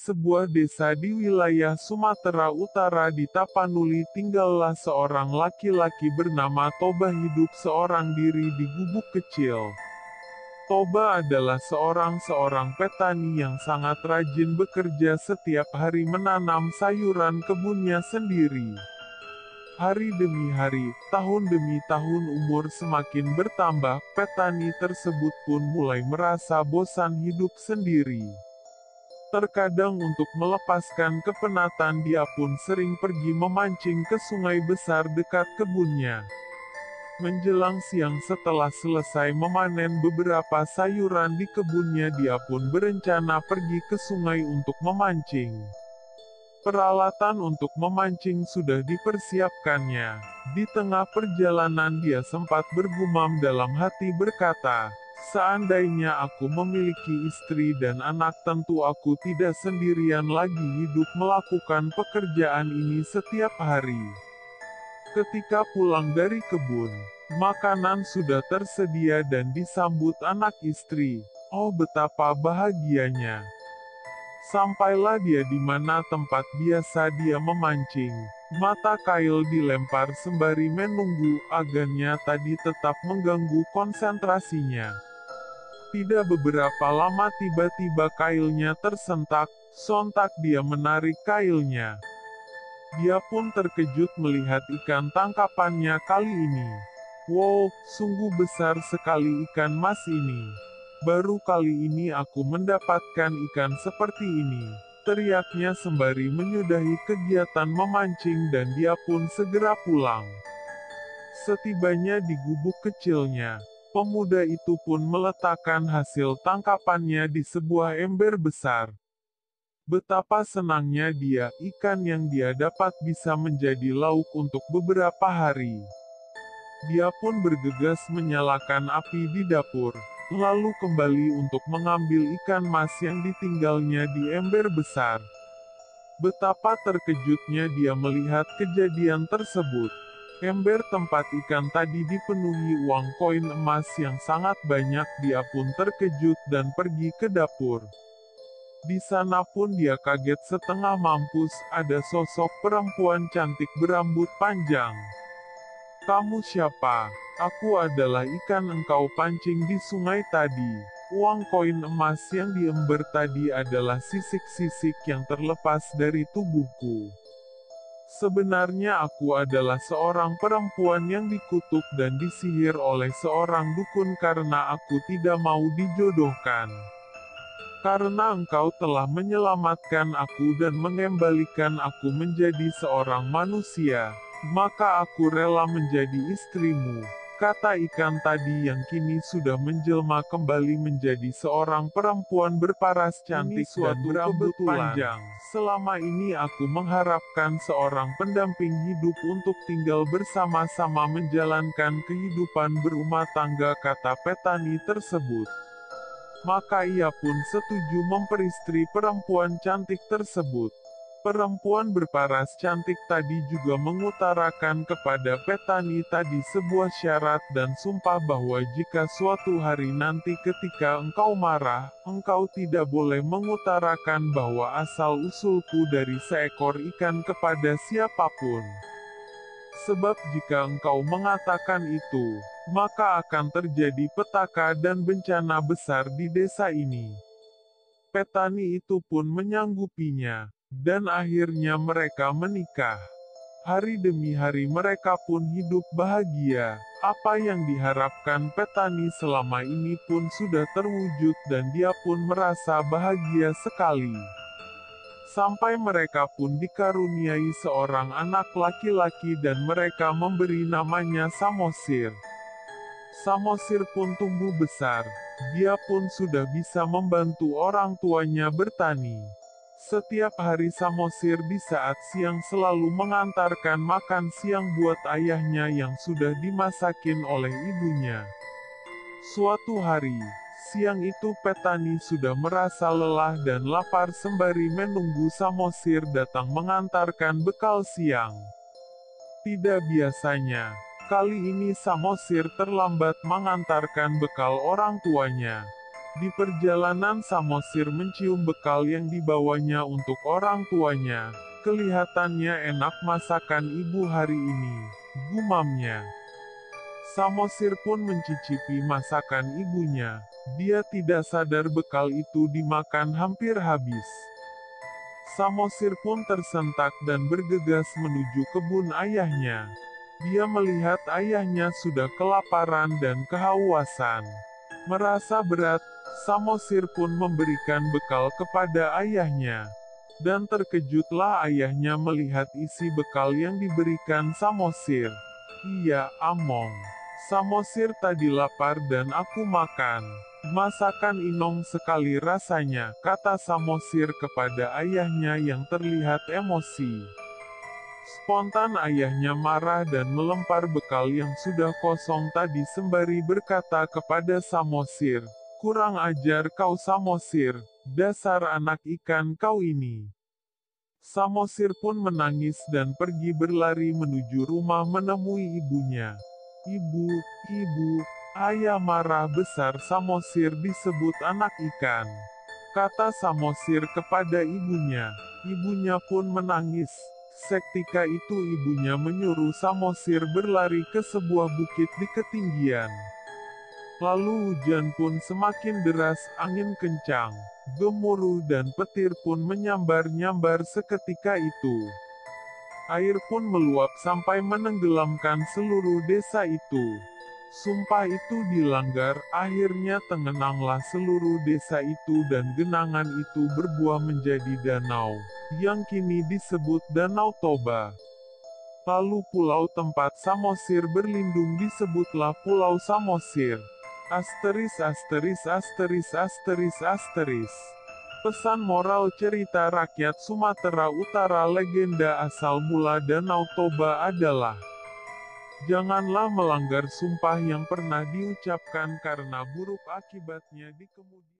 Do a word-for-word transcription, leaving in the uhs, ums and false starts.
sebuah desa di wilayah Sumatera Utara di Tapanuli tinggallah seorang laki-laki bernama Toba hidup seorang diri di gubuk kecil. Toba adalah seorang seorang petani yang sangat rajin bekerja setiap hari menanam sayuran kebunnya sendiri. Hari demi hari, tahun demi tahun umur semakin bertambah, petani tersebut pun mulai merasa bosan hidup sendiri. Terkadang untuk melepaskan kepenatan dia pun sering pergi memancing ke sungai besar dekat kebunnya. Menjelang siang setelah selesai memanen beberapa sayuran di kebunnya dia pun berencana pergi ke sungai untuk memancing. Peralatan untuk memancing sudah dipersiapkannya. Di tengah perjalanan dia sempat bergumam dalam hati berkata, "Seandainya aku memiliki istri dan anak tentu aku tidak sendirian lagi hidup melakukan pekerjaan ini setiap hari." Ketika pulang dari kebun, makanan sudah tersedia dan disambut anak istri. Oh betapa bahagianya. Sampailah dia di mana tempat biasa dia memancing. Mata kail dilempar sembari menunggu, agannya tadi tetap mengganggu konsentrasinya. Tidak beberapa lama tiba-tiba kailnya tersentak, sontak dia menarik kailnya. Dia pun terkejut melihat ikan tangkapannya kali ini. Wow, sungguh besar sekali ikan mas ini. Baru kali ini aku mendapatkan ikan seperti ini, teriaknya sembari menyudahi kegiatan memancing dan dia pun segera pulang. Setibanya di gubuk kecilnya, pemuda itu pun meletakkan hasil tangkapannya di sebuah ember besar. Betapa senangnya dia, ikan yang dia dapat bisa menjadi lauk untuk beberapa hari. Dia pun bergegas menyalakan api di dapur. Lalu kembali untuk mengambil ikan mas yang ditinggalnya di ember besar. Betapa terkejutnya dia melihat kejadian tersebut. Ember tempat ikan tadi dipenuhi uang koin emas yang sangat banyak. Dia pun terkejut dan pergi ke dapur. Di sana pun dia kaget setengah mampus, ada sosok perempuan cantik berambut panjang. "Kamu siapa?" "Aku adalah ikan engkau pancing di sungai tadi. Uang koin emas yang diember tadi adalah sisik-sisik yang terlepas dari tubuhku. Sebenarnya aku adalah seorang perempuan yang dikutuk dan disihir oleh seorang dukun karena aku tidak mau dijodohkan. Karena engkau telah menyelamatkan aku dan mengembalikan aku menjadi seorang manusia, maka aku rela menjadi istrimu," kata ikan tadi yang kini sudah menjelma kembali menjadi seorang perempuan berparas cantik dan berambut panjang. "Selama ini aku mengharapkan seorang pendamping hidup untuk tinggal bersama-sama menjalankan kehidupan berumah tangga," kata petani tersebut. Maka ia pun setuju memperistri perempuan cantik tersebut. Perempuan berparas cantik tadi juga mengutarakan kepada petani tadi sebuah syarat dan sumpah bahwa jika suatu hari nanti ketika engkau marah, engkau tidak boleh mengutarakan bahwa asal-usulku dari seekor ikan kepada siapapun. Sebab jika engkau mengatakan itu, maka akan terjadi petaka dan bencana besar di desa ini. Petani itu pun menyanggupinya. Dan akhirnya mereka menikah. Hari demi hari mereka pun hidup bahagia. Apa yang diharapkan petani selama ini pun sudah terwujud dan dia pun merasa bahagia sekali. Sampai mereka pun dikaruniai seorang anak laki-laki dan mereka memberi namanya Samosir. Samosir pun tumbuh besar. Dia pun sudah bisa membantu orang tuanya bertani. Setiap hari Samosir di saat siang selalu mengantarkan makan siang buat ayahnya yang sudah dimasakin oleh ibunya. Suatu hari, siang itu petani sudah merasa lelah dan lapar sembari menunggu Samosir datang mengantarkan bekal siang. Tidak biasanya, kali ini Samosir terlambat mengantarkan bekal orang tuanya. Di perjalanan Samosir mencium bekal yang dibawanya untuk orang tuanya. Kelihatannya enak masakan ibu hari ini, gumamnya. Samosir pun mencicipi masakan ibunya. Dia tidak sadar bekal itu dimakan hampir habis. Samosir pun tersentak dan bergegas menuju kebun ayahnya. Dia melihat ayahnya sudah kelaparan dan kehausan. Merasa berat, Samosir pun memberikan bekal kepada ayahnya. Dan terkejutlah ayahnya melihat isi bekal yang diberikan Samosir. Iya, Among. Samosir tadi lapar dan aku makan. Masakan Inong sekali rasanya, kata Samosir kepada ayahnya yang terlihat emosi. Spontan ayahnya marah dan melempar bekal yang sudah kosong tadi sembari berkata kepada Samosir, "Kurang ajar kau Samosir, dasar anak ikan kau ini." Samosir pun menangis dan pergi berlari menuju rumah menemui ibunya. "Ibu, ibu, ayah marah besar." Samosir disebut anak ikan, kata Samosir kepada ibunya. Ibunya pun menangis. Seketika itu ibunya menyuruh Samosir berlari ke sebuah bukit di ketinggian. Lalu hujan pun semakin deras, angin kencang, gemuruh dan petir pun menyambar-nyambar seketika itu. Air pun meluap sampai menenggelamkan seluruh desa itu. Sumpah itu dilanggar, akhirnya tengenanglah seluruh desa itu dan genangan itu berbuah menjadi danau, yang kini disebut Danau Toba. Lalu pulau tempat Samosir berlindung disebutlah Pulau Samosir. Asteris asteris asteris asteris asteris. Pesan moral cerita rakyat Sumatera Utara. Legenda asal mula Danau Toba adalah: janganlah melanggar sumpah yang pernah diucapkan karena buruk akibatnya di kemudian